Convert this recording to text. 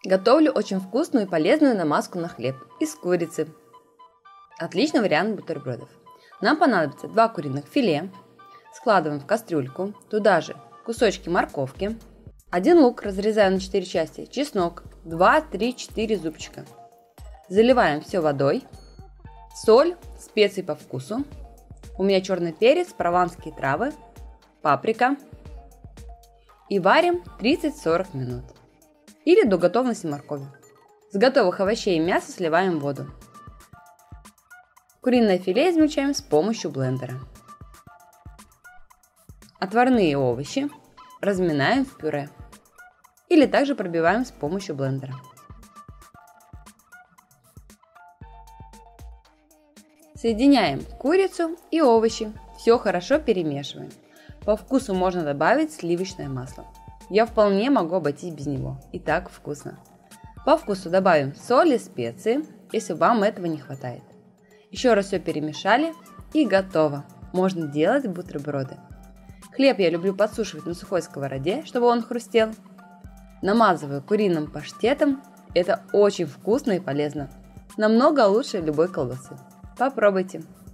Готовлю очень вкусную и полезную намазку на хлеб из курицы. Отличный вариант бутербродов. Нам понадобится 2 куриных филе. Складываем в кастрюльку. Туда же кусочки морковки. 1 лук разрезаем на 4 части. Чеснок 2, 3, 4 зубчика. Заливаем все водой. Соль, специи по вкусу. У меня черный перец, прованские травы, паприка. И варим 30-40 минут. Или до готовности моркови. С готовых овощей и мяса сливаем воду. Куриное филе измельчаем с помощью блендера. Отварные овощи разминаем в пюре. Или также пробиваем с помощью блендера. Соединяем курицу и овощи. Все хорошо перемешиваем. По вкусу можно добавить сливочное масло. Я вполне могу обойтись без него. И так вкусно. По вкусу добавим соль и специи, если вам этого не хватает. Еще раз все перемешали и готово. Можно делать бутерброды. Хлеб я люблю подсушивать на сухой сковороде, чтобы он хрустел. Намазываю куриным паштетом. Это очень вкусно и полезно. Намного лучше любой колбасы. Попробуйте.